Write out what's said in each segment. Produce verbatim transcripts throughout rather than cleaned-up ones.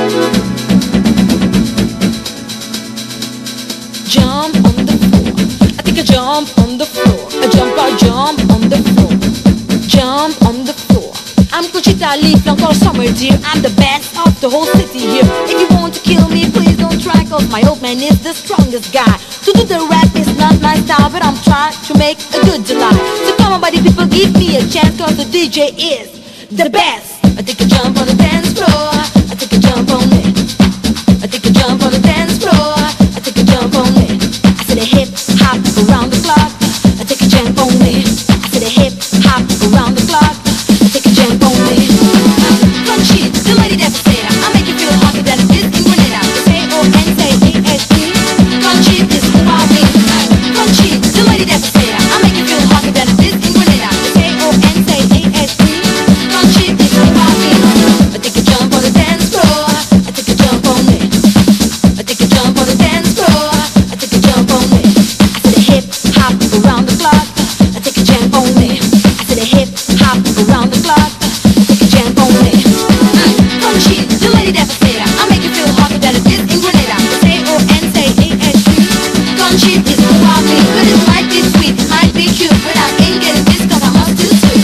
Jump on the floor. I take a jump on the floor. I jump, I jump on the floor. Jump on the floor. I'm Conchita Leaf, long call summer dear. I'm the best of the whole city here. If you want to kill me, please don't try, cause my old man is the strongest guy. To do the rap is not my style, but I'm trying to make a good July. So come on buddy, people, give me a chance, cause the D J is the best. I take a jump on the dance floor. I take a jump on it. I take a jump on the dance floor. I take a jump on it. I said a hip hop around the clock. I take a jump on it. I said a hip hop around the clock. I take a jump on it. Crunchy, the lady that said I make you feel hotter than this in Grenada. It's A O N T A S T. Crunchy, this is about me. Crunchy, the lady that said I make you feel hotter than this in Grenada. It's A O N T A S T. Crunchy, this is about me. I take a jump on the dance floor. I take a jump on it. I take a jump on the dance floor. I take a jump on it. I said a hip hop around the clock. I take a jump on it. I said a hip hop around the clock. I take a jump on it. Crunchy, the lady that said I make you feel hotter than it is in Grenada. It's A O N T A S T. Crunchy, this is about me. But it might be sweet, it might be cute, but I ain't getting this cause I must do sweet.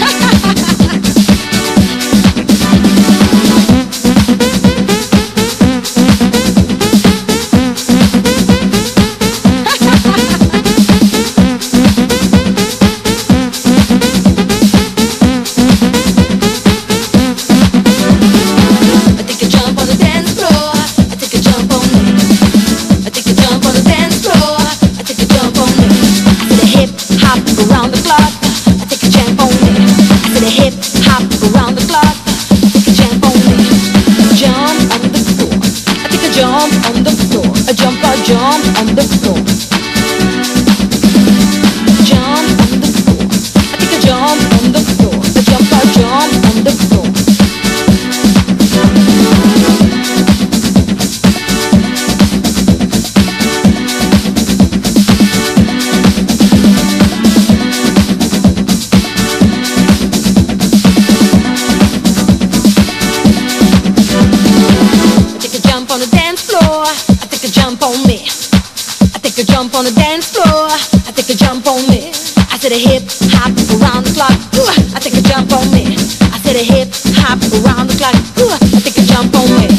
I take a jump on the dance floor. I take a jump on it. I take a jump on the dance floor. I take a jump on it. I said a hip hop around the clock. I take a jump on it. I said a hip hop around the clock. I take a jump on it. Jump on the floor. I take a jump on the floor. A jump, I jump on the floor. Jump on the floor. I take a jump on the floor. A jump, I jump on the floor. I take a jump on the dance floor. I take a jump on me. I take a jump on the dance floor. I take a jump on me. I said a hip hop around the clock. Ooh, I take a jump on me. I said a hip hop around the clock. Ooh, I take a jump on me.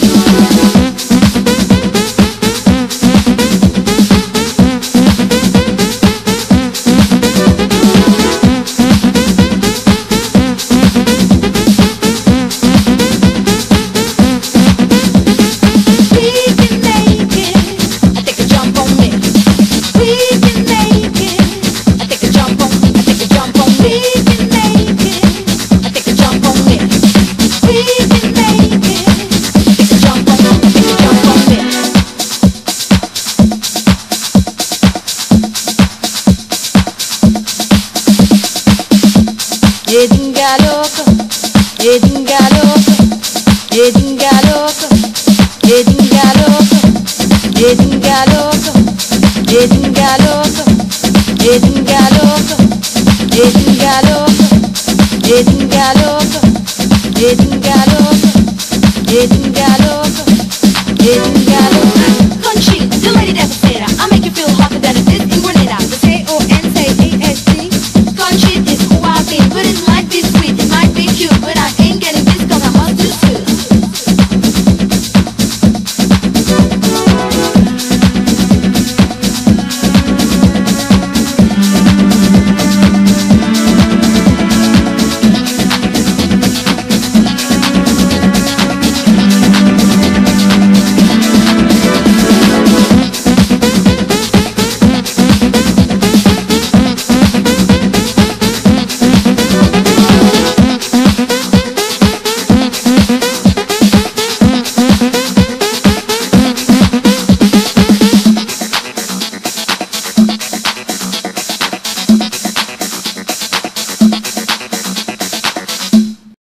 We can make it. I take a jump on me. We can make it. I take a jump on. I take a jump on me. We can make it. I take a jump on me. We can make it. I take a jump on. I take a jump on me. Yedinga loco, yedinga loco, yedinga loco, yedinga loco, yedinga loco, yedinga loco, yedinga loco, yedinga loco, yedinga loco, yedinga loco, yedinga loco, yedinga